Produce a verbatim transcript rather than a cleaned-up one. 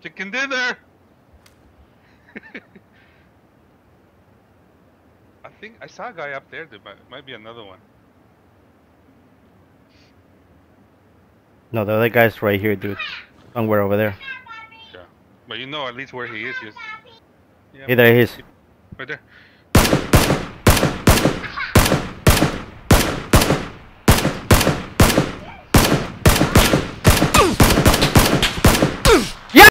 Chicken dinner! I think I saw a guy up there. There might, might be another one. No, the other guy's right here, dude. Somewhere over there. Yeah. But you know at least where he is. Just... Yeah, Hey, there he is. right there.